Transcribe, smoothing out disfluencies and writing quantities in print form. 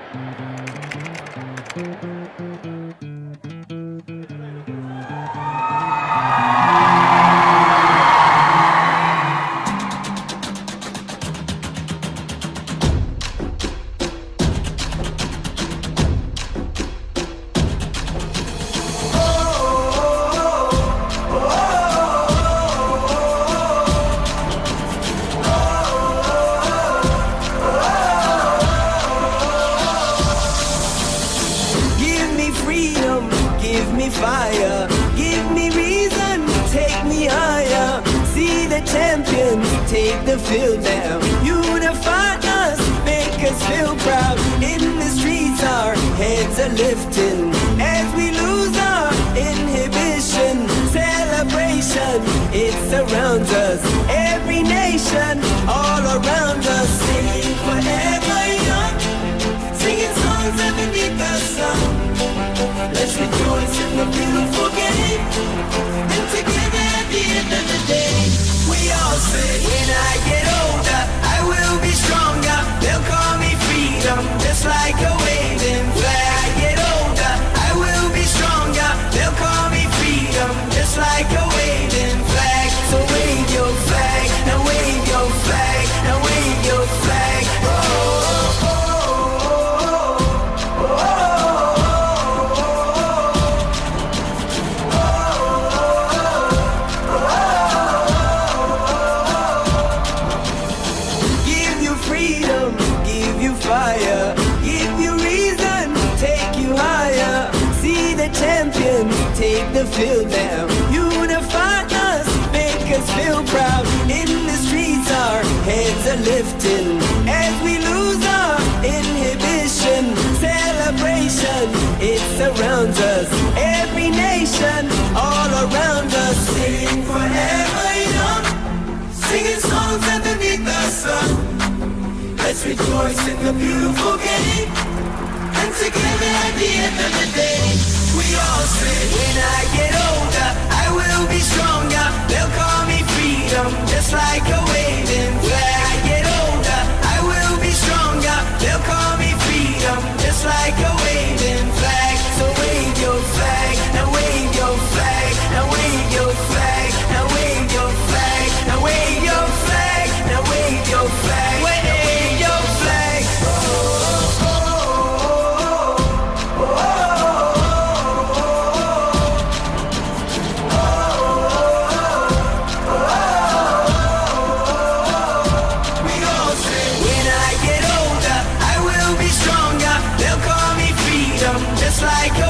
Give me fire, give me reason, take me higher. See the champions take the field now. Unify us, make us feel proud. In the streets our heads are lifting as we lose our inhibition. Celebration, it surrounds us. Every nation, all around us. Singing forever young, singing songs underneath the sun. Let's rejoice in the beautiful game, and together at the end of the day, we all say, when I get older, I will be stronger. They'll call me freedom, just like a waving flag. I get older, I will be stronger. They'll call me freedom, just like a waving flag. So wave your flag, now wave your flag, now wave your flag. Oh, oh, oh. Fire, give you reason, take you higher. See the champions take the field now. Unify us, make us feel proud. In the streets our heads are lifting as we lose our inhibition. Celebration, it surrounds us. Every nation, all around us. Singing forever young, singing songs underneath the sun. Let's rejoice in the beautiful game, and together at the end of the day, we all say, when I get older, I will be stronger. They'll call me freedom, just like a waving flag. I get older, I will be stronger. They'll call me freedom, just like a waving flag. So wave your flag, now wave your flag, now wave your flag, now wave your flag, now wave your flag, now wave your flag. Just like